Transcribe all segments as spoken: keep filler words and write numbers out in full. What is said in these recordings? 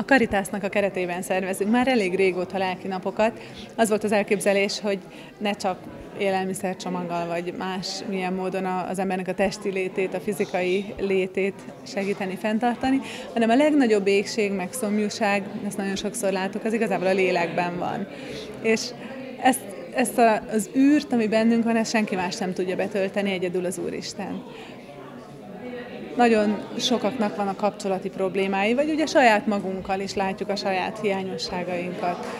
Caritasnak a keretében szervezünk már elég régóta lelki napokat. Az volt az elképzelés, hogy ne csak élelmiszercsomaggal vagy más milyen módon az embernek a testi létét, a fizikai létét segíteni, fenntartani, hanem a legnagyobb éhség, meg szomjúság, ezt nagyon sokszor látok, az igazából a lélekben van. És ezt, ezt a, az űrt, ami bennünk van, ezt senki más nem tudja betölteni, egyedül az Úristen. Nagyon sokaknak van a kapcsolati problémái, vagy ugye saját magunkkal is látjuk a saját hiányosságainkat,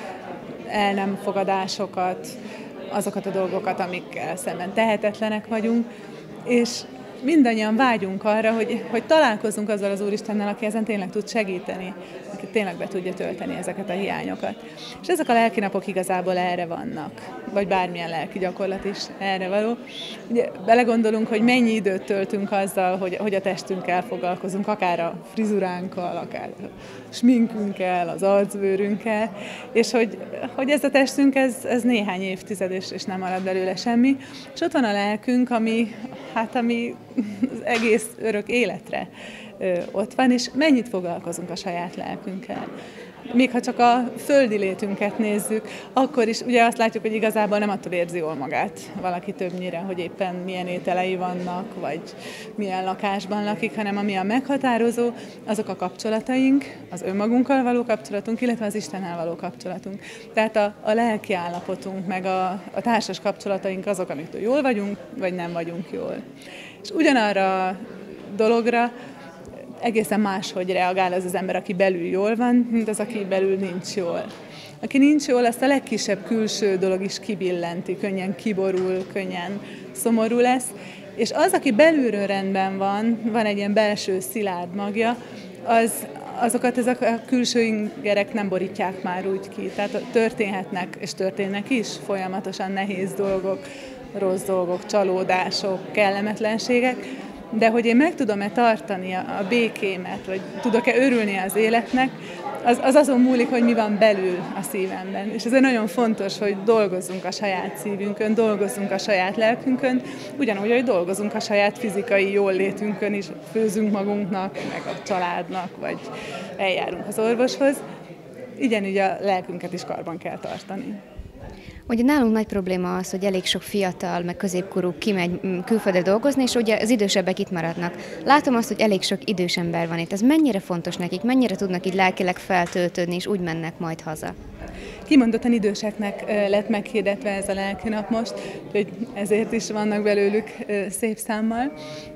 el nem fogadásokat, azokat a dolgokat, amikkel szemben tehetetlenek vagyunk, és mindannyian vágyunk arra, hogy, hogy találkozzunk azzal az Úristennel, aki ezen tényleg tud segíteni, aki tényleg be tudja tölteni ezeket a hiányokat. És ezek a lelki napok igazából erre vannak, vagy bármilyen lelki gyakorlat is erre való. Ugye belegondolunk, hogy mennyi időt töltünk azzal, hogy, hogy a testünkkel foglalkozunk, akár a frizuránkkal, akár a sminkünkkel, az arcbőrünkkel, és hogy, hogy ez a testünk, ez, ez néhány évtized, és, és nem marad belőle semmi. És ott van a lelkünk, ami, hát ami az egész örök életre ö, ott van, és mennyit foglalkozunk a saját lelkünkkel. Még ha csak a földi létünket nézzük, akkor is ugye azt látjuk, hogy igazából nem attól érzi jól magát valaki többnyire, hogy éppen milyen ételei vannak, vagy milyen lakásban lakik, hanem ami a meghatározó, azok a kapcsolataink, az önmagunkkal való kapcsolatunk, illetve az Istennel való kapcsolatunk. Tehát a, a lelki állapotunk, meg a, a társas kapcsolataink azok, amiktől jól vagyunk, vagy nem vagyunk jól. És ugyanarra a dologra egészen máshogy reagál az az ember, aki belül jól van, mint az, aki belül nincs jól. Aki nincs jól, azt a legkisebb külső dolog is kibillenti, könnyen kiborul, könnyen szomorú lesz, és az, aki belülről rendben van, van egy ilyen belső szilárd magja, az, azokat ezek a külső ingerek nem borítják már úgy ki. Tehát történhetnek, és történnek is folyamatosan nehéz dolgok, rossz dolgok, csalódások, kellemetlenségek, de hogy én meg tudom-e tartani a békémet, vagy tudok-e örülni az életnek, az, az azon múlik, hogy mi van belül a szívemben. És ezért nagyon fontos, hogy dolgozzunk a saját szívünkön, dolgozzunk a saját lelkünkön, ugyanúgy, hogy dolgozunk a saját fizikai jóllétünkön is, főzünk magunknak, meg a családnak, vagy eljárunk az orvoshoz. Ugyanígy a lelkünket is karban kell tartani. Ugye nálunk nagy probléma az, hogy elég sok fiatal, meg középkorú kimegy külföldre dolgozni, és ugye az idősebbek itt maradnak. Látom azt, hogy elég sok idős ember van itt. Ez mennyire fontos nekik, mennyire tudnak így lelkileg feltöltődni, és úgy mennek majd haza? Kimondottan időseknek lett meghirdetve ez a lelki nap most, hogy ezért is vannak belőlük szép számmal.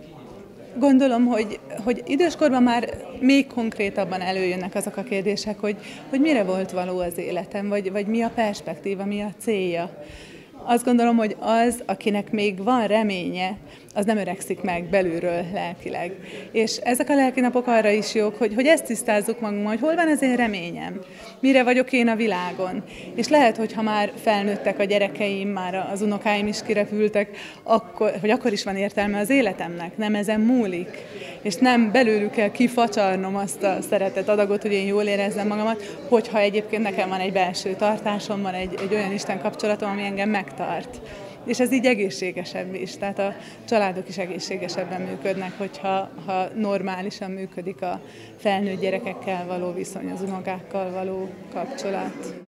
Gondolom, hogy, hogy időskorban már még konkrétabban előjönnek azok a kérdések, hogy, hogy mire volt való az életem, vagy, vagy mi a perspektíva, mi a célja. Azt gondolom, hogy az, akinek még van reménye, az nem öregszik meg belülről lelkileg. És ezek a lelki napok arra is jók, hogy, hogy ezt tisztázzuk magunkban, hogy hol van az én reményem, mire vagyok én a világon. És lehet, hogy ha már felnőttek a gyerekeim, már az unokáim is kirepültek, akkor, hogy akkor is van értelme az életemnek, nem ezen múlik. És nem belőlük kell kifacsarnom azt a szeretet adagot, hogy én jól érezzem magamat, hogyha egyébként nekem van egy belső tartásom, van egy, egy olyan Isten kapcsolatom, ami engem megtart. És ez így egészségesebb is, tehát a családok is egészségesebben működnek, hogyha ha normálisan működik a felnőtt gyerekekkel való viszony, az unokákkal való kapcsolat.